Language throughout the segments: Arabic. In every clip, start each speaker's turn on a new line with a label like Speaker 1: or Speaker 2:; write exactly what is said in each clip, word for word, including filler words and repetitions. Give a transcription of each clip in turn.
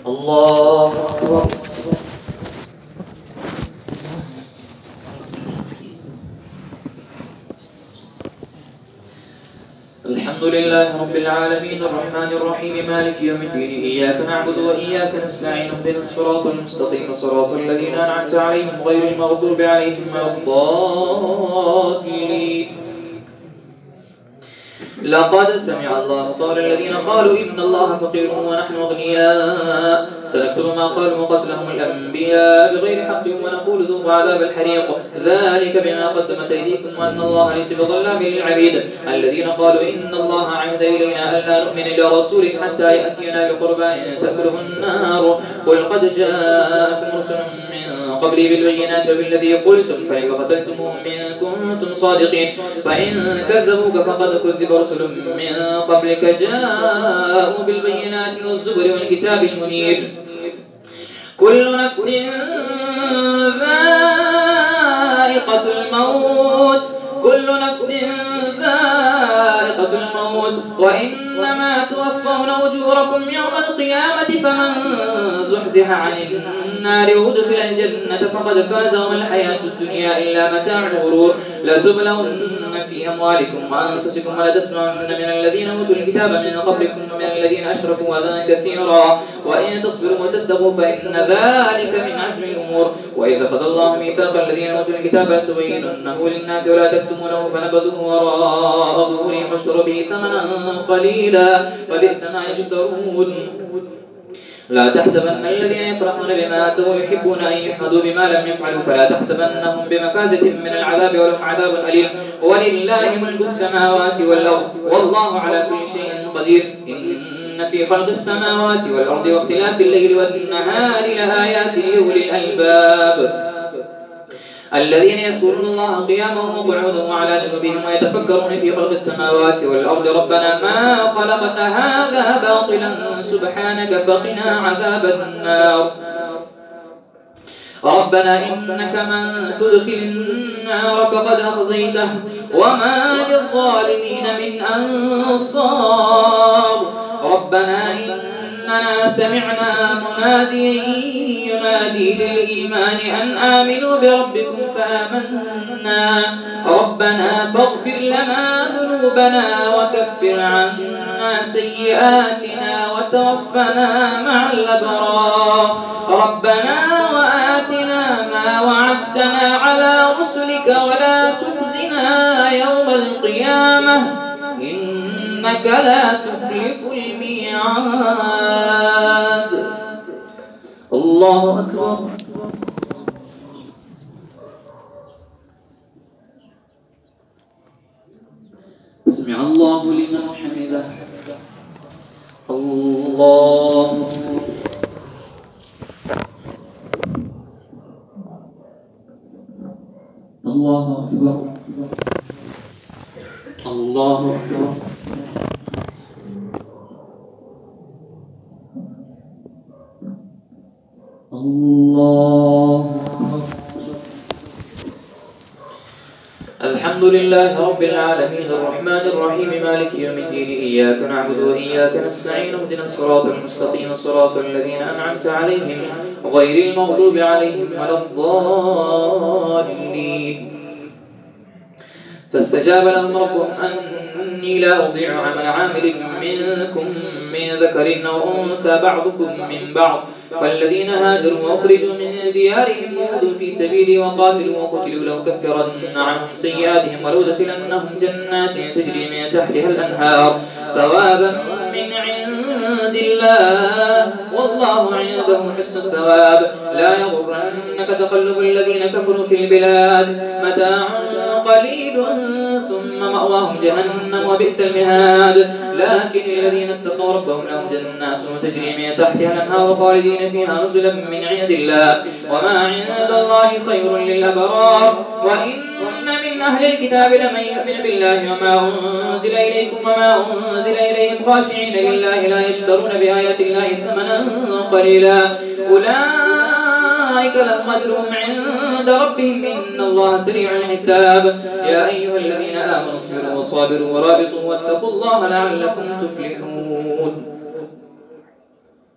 Speaker 1: الله أكبر. الحمد لله رب العالمين الرحمن الرحيم مالك يوم الدين إياك نعبد وإياك نستعين اهدنا الصراط المستقيم صراط الذين أنعمت عليهم غير المغضوب عليهم ولا الضالين. لقد سمع الله قول الذين قالوا إن الله فقير ونحن أغنياء سنكتب ما قالوا وقتلهم الأنبياء بغير حق ونقول ذوقوا عذاب الحريق ذلك بما قدمت أيديكم وأن الله ليس بظلام للعبيد. الذين قالوا إن الله عهد إلينا ألا نؤمن لرسول حتى يأتينا بقربان تأكله النار قل قد جاءكم رسل من قبلي بالبينات وبالذي قلتم فلم قتلتموهم إن كنتم صادقين فإن كذبوك فقد كذب رسل من قبلك جاءوا بالبينات والزبر والكتاب المنير. كل نفس ذائقة الموت كل نفس ذائقة الموت وإنما توفون أجوركم يوم القيامة فمن زحزح عن النار وادخل الجنة فقد فاز وما الحياة الدنيا إلا متاع الغرور. لتبلون في أموالكم وأنفسكم ولتسمعن من الذين أوتوا الكتاب من قبلكم ومن الذين أشركوا أذى كثيرا وإن تصبروا وتتقوا فإن ذلك من عزم الأمور. وإذ أخذ الله ميثاق الذين أوتوا الكتاب لتبيننه للناس ولا تكتمونه فنبذوه وراء ظهورهم واشتروا به ثمنا قليلا فبئس ما يشترون. لا تحسبن الذين يفرحون بما آتوا ويحبون أن يحمدوا بما لم يفعلوا فلا تحسبنهم بمفازة من العذاب ولهم عذاب أليم. ولله ملك السماوات والأرض والله على كل شيء قدير. إن في خلق السماوات والأرض واختلاف الليل والنهار لآيات لأولي الألباب الذين يذكرون الله قياما وقعودا وعلى جنوبهم ويتفكرون في خلق السماوات والأرض ربنا ما خلقت هذا باطلا سبحانك فقنا عذاب النار. ربنا إنك من تدخل النار فقد أخزيته وما للظالمين من أنصار. ربنا إننا سمعنا مناديا ينادي للإيمان أن آمنوا بربكم فآمنا ربنا فاغفر لنا ذنوبنا وكفر عنا سيئاتنا وتوفنا مع الأبرار. ربنا وآتنا ما وعدتنا على رسلك ولا تخزنا يوم القيامة إنك لا تخلف الميعاد. الله أكبر. سمع الله لمن حمده. الله الله أكبر. الله أكبر. الله أكبر. الحمد لله رب العالمين الرحمن الرحيم مالك يوم الدين إياك نعبد وإياك نستعين اهدنا الصراط المستقيم صراط الذين أنعمت عليهم غير المغضوب عليهم ولا الضالين. فاستجاب لهم ربهم أني لا أضيع عمل عامل منكم من ذكر أو أنثى بعضكم من بعض فالذين هاجروا وأخرجوا من ديارهم وخذوا في سبيلي وقاتلوا وقتلوا لأكفرن عنهم سيئاتهم ولأدخلنهم جنات تجري من تحتها الأنهار ثوابا من عند الله والله عنده حسن الثواب. لا يغرنك تقلب الذين كفروا في البلاد متاع قليل ثم مأواهم جهنم وبئس المهاد. لكن الذين اتقوا ربهم لهم جنات تجري من تحتها الأنهار خالدين فيها نزلا من عند الله وما عند الله خير للأبرار. وإن من أهل الكتاب لمن يؤمن بالله وما أنزل إليكم وما أنزل إليهم خاشعين لله لا يشترون بآيات الله ثمنا قليلا أولئك لهم أجرهم عند ربهم إن الله سريع الحساب. يا أيها الذين آمنوا اصبروا وصابروا ورابطوا واتقوا الله لعلكم تفلحون.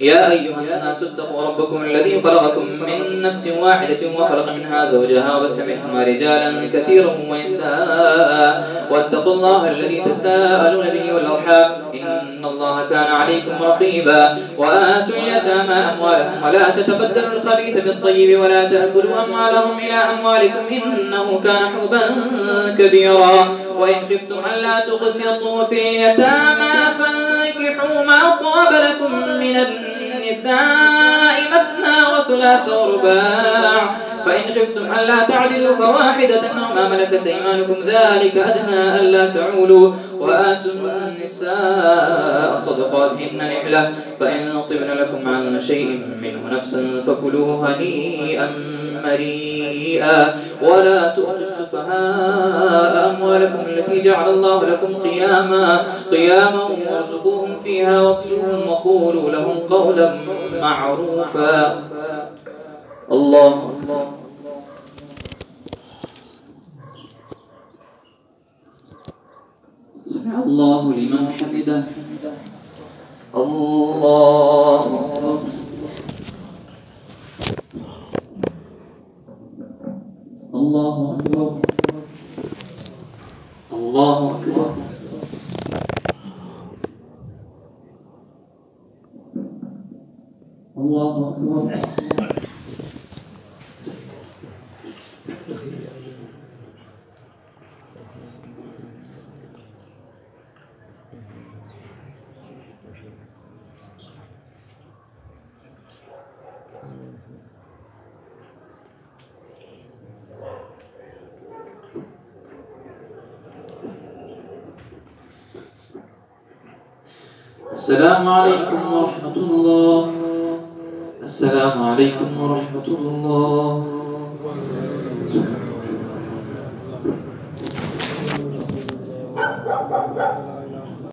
Speaker 1: يا أيها الناس اتقوا ربكم الذي خلقكم من نفس واحدة وخلق منها زوجها وبث منهما رجالا كثيرا ونساء واتقوا الله الذي تساءلون به والأرحام إن الله كان عليكم رقيبا. وآتوا اليتامى أموالهم ولا تتبدلوا الخبيث بالطيب ولا تأكلوا أموالهم إلى أموالكم إنه كان حوبا كبيرا. وإن خفتم ألا تقسطوا في اليتامى فانكحوا ما طاب لكم من النساء مثنى وثلاث ورباع فإن خفتم ألا تعدلوا فواحدة أو ما ملكت أيمانكم ذلك أدنى ألا تعولوا. وآتوا النساء صدقاتهن نحلة فإن طبن لكم عن شيء منه نفسا فكلوه هنيئا مريئا. ولا تؤتوا السفهاء أموالكم التي جعل الله لكم قياما قياما وارزقوهم فيها واكسوهم وقولوا لهم قولا معروفا. الله سمع الله لمن حمده. الله أكبر. الله أكبر. الله أكبر. الله أكبر. السلام عليكم ورحمة الله. السلام عليكم ورحمة الله.